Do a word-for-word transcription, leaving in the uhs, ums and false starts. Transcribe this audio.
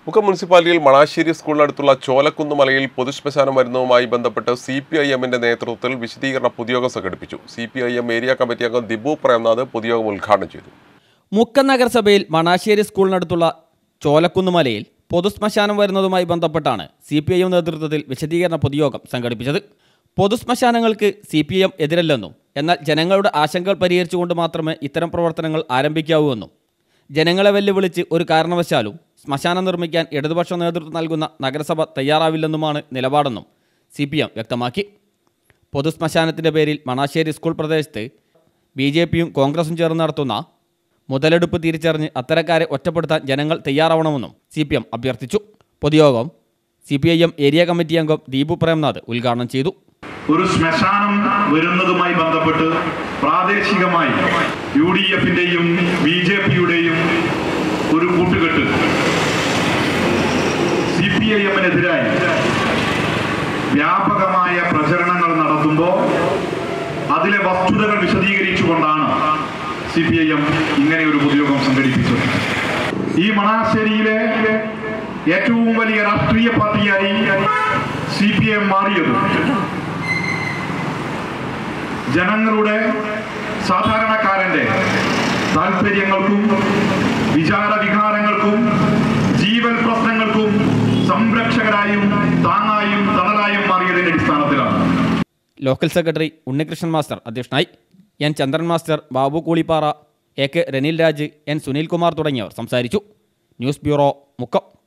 മുക്കം മുനിസിപ്പാലിറ്റിയിൽ മണാശ്ശേരി സ്കൂളിനടുത്തുള്ള ചോലക്കുന്ന് മലയിൽ പൊതുശ്മശാനം വരുന്നതുമായി ബന്ധപ്പെട്ട് സി പി ഐ എമ്മിന്റെ നേതൃത്വത്തിൽ വിശദീകരണ പൊതുയോഗം സംഘടിപ്പിച്ചു. C P I M area committee അംഗം ദിബു പ്രേംനാഥ് പൊതുയോഗം ഉദ്ഘാടനം ചെയ്തു. മുക്കം നഗരസഭയിൽ മണാശ്ശേരി സ്കൂളിനടുത്തുള്ള ചോലക്കുന്ന് മലയിൽ പൊതുശ്മശാനം വരുന്നതുമായി ബന്ധപ്പെട്ടാണ് സി പി ഐ എം നേതൃത്വത്തിൽ വിശദീകരണ പൊതുയോഗം സംഘടിപ്പിച്ചത്. പൊതുശ്മശാനങ്ങൾക്ക് സി പി ഐ എം എതിരല്ലെന്നും എന്നാൽ ജനങ്ങളുടെ ആശങ്കകൾ പരിഹരിച്ചുകൊണ്ട് മാത്രമേ ഇത്തരം പ്രവർത്തനങ്ങൾ ആരംഭിക്കാവൂ എന്നും ജനങ്ങളെ വെല്ലുവിളിച്ച് ഒരു കാരണവശാലും ശ്മശാനം നിർമ്മിക്കാൻ ഇടതുപക്ഷ നേതൃത്വം നൽകുന്ന നഗരസഭ തയ്യാറാവില്ലെന്നുമാണ് നിലപാടെന്നും സി പി എം വ്യക്തമാക്കി. പൊതുശ്മശാനത്തിൻ്റെ പേരിൽ മണാശ്ശേരി സ്കൂൾ പ്രദേശത്ത് ബി ജെ പിയും കോൺഗ്രസും ചേർന്ന് നടത്തുന്ന മുതലെടുപ്പ് തിരിച്ചറിഞ്ഞ് അത്തരക്കാരെ ഒറ്റപ്പെടുത്താൻ ജനങ്ങൾ തയ്യാറാവണമെന്നും സി പി എം അഭ്യർത്ഥിച്ചു. പൊതുയോഗം C P I M area committee അംഗം ദീപു പ്രേംനാഥ് ഉദ്ഘാടനം ചെയ്തു. ഒരു ശ്മശാനം വരുന്നതുമായി ബന്ധപ്പെട്ട് പ്രാദേശികമായി യു ഡി എഫിന്റെയും ബി ജെ പിയുടെയും ഒരു കൂട്ടുകെട്ട് സി പി ഐ എമ്മിനെതിരായി വ്യാപകമായ പ്രചരണങ്ങൾ നടത്തുമ്പോൾ അതിലെ വസ്തുതകൾ വിശദീകരിച്ചുകൊണ്ടാണ് സി പി ഐ എം ഇങ്ങനെ ഒരു പൊതുയോഗം സംഘടിപ്പിച്ചത്. ഈ മണാശ്ശേരിയിലെ ഏറ്റവും വലിയ രാഷ്ട്രീയ പാർട്ടിയായി സി പി ഐ എം മാറിയത് ജനങ്ങളുടെ സാധാരണക്കാരന്റെ താല്പര്യങ്ങൾക്കും വിചാരവികാരങ്ങൾക്കും ജീവൽ പ്രശ്നങ്ങൾക്കും സംരക്ഷകരായും താങ്ങായും തണലായും മാറിയതിന്റെ അടിസ്ഥാനത്തിലാണ്. ലോക്കൽ സെക്രട്ടറി ഉണ്ണികൃഷ്ണൻ മാസ്റ്റർ അധ്യക്ഷനായി. N Chandran master, Babu Koolipara, A K Ranil Raj, N Sunilkumar തുടങ്ങിയവർ സംസാരിച്ചു. News bureau, Mukkam.